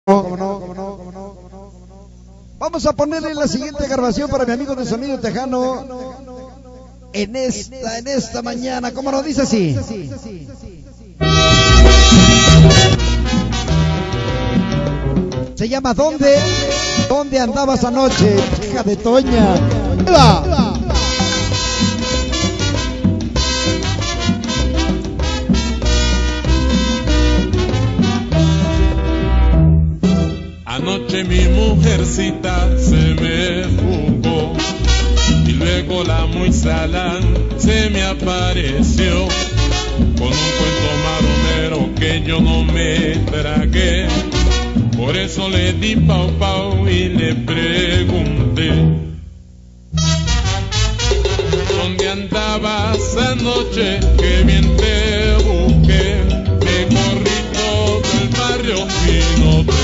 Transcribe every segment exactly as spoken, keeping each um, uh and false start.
¿Cómo no? ¿Cómo no? ¿Cómo no? Vamos a ponerle la siguiente grabación para mi amigo de Sonido Tejano en esta, en esta mañana. ¿Cómo nos dice así? Se llama ¿Dónde? ¿Dónde andabas anoche? Hija de Toña. ¡Viva! Anoche mi mujercita se me fugó y luego la muy salán se me apareció con un cuento maromero que yo no me tragué. Por eso le di pau pau y le pregunté: ¿dónde andabas anoche? Que bien te busqué, me corrí todo el barrio y no te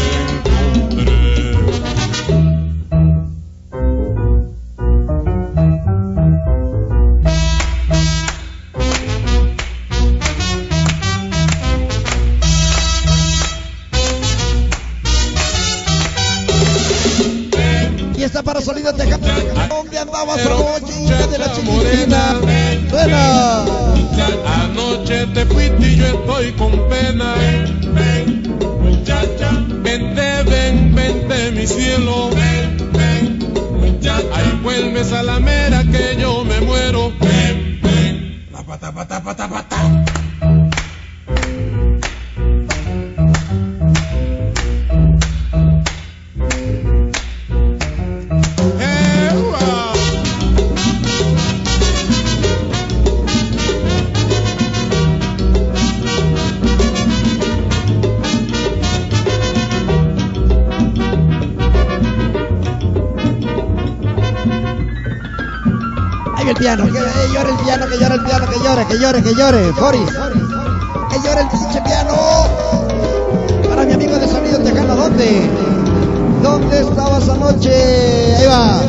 para Sonido Tejano. ¿Dónde andabas anoche, hija de la chiquitina? Buena. Anoche te fuiste y yo estoy con pena. Ven, ven, muchacha. Vente, ven, vente, mi cielo. Ven, ven, muchacha. Ahí vuelves a la mera que yo me muero. Ven, ven. La pata, pata, pata, pata. El piano, que eh, llore el piano, que llore el piano, que llore, que llore, que llore, Boris, que llore el pinche piano. Para mi amigo de Sonido Tejano, ¿dónde? ¿Dónde estabas anoche? Ahí va.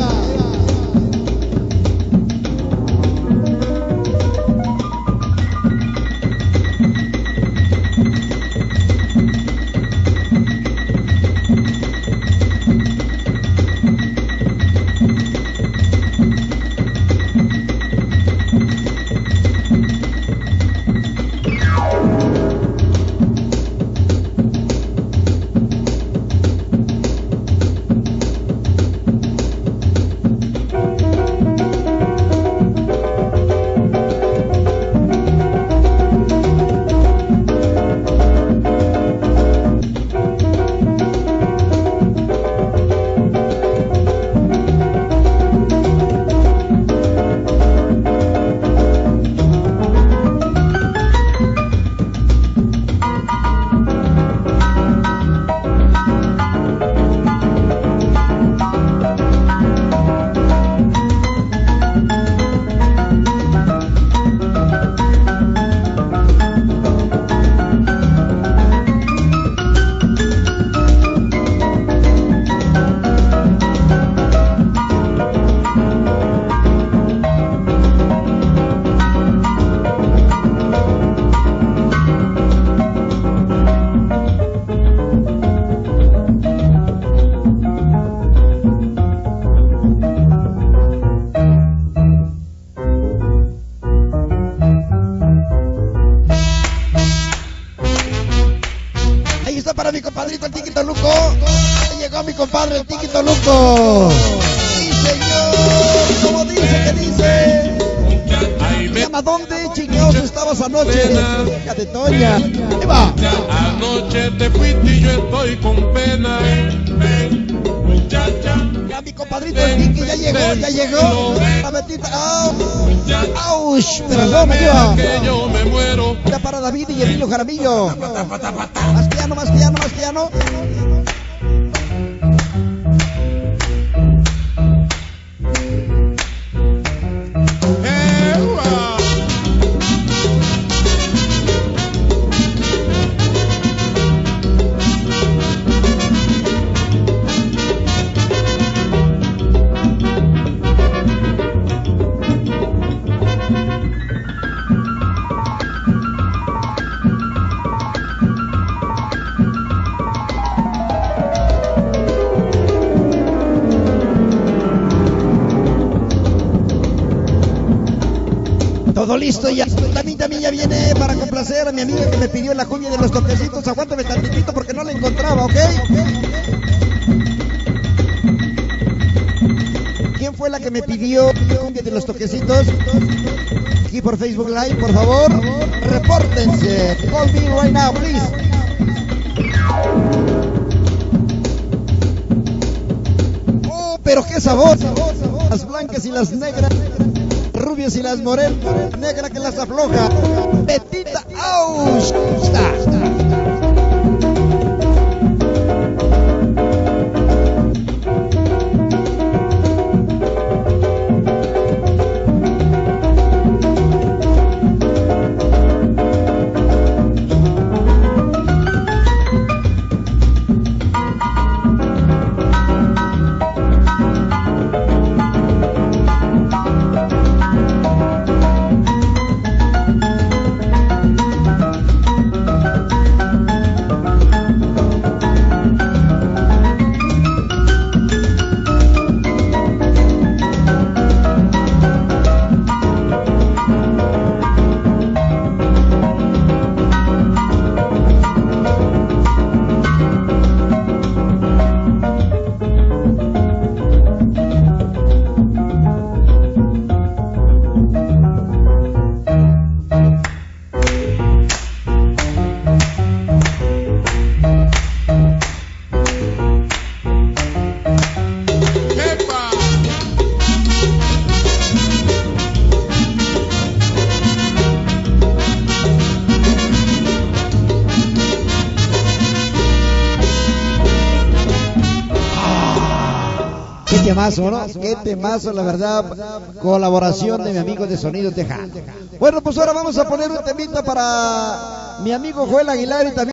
Para mi compadrito el Tiquito Luco. Llegó mi compadre el Tiquito Luco. Sí, señor. ¿Cómo dice? ¿Qué dice? Se llama ¿Dónde chingados estabas anoche? Hija de Toña. Ahí va. Anoche te fuiste y yo estoy con pena. Ven, muchacha. Ya mi compadrito el Tiqui ya llegó, ya llegó. La Betita. ¡Auch! Pero no me lleva. Ya para David y Emilio Jaramillo. Más piano, más piano, más piano. Todo listo ya. También, también ya viene para complacer a mi amiga que me pidió la cumbia de los toquecitos. Aguántame tantitito porque no la encontraba, ¿ok? ¿Quién fue la que me pidió la cumbia de los toquecitos? Aquí por Facebook Live, por favor. Repórtense. Call me right now, please. Oh, pero qué sabor. Las blancas y las negras. Rubias y las morenas, negra que las afloja. Betita Aus. Qué temazo, ¿no? Qué temazo, la verdad. Colaboración de mi amigo de Sonido Tejano. Bueno, pues ahora vamos a poner un temita para mi amigo Joel Aguilar y también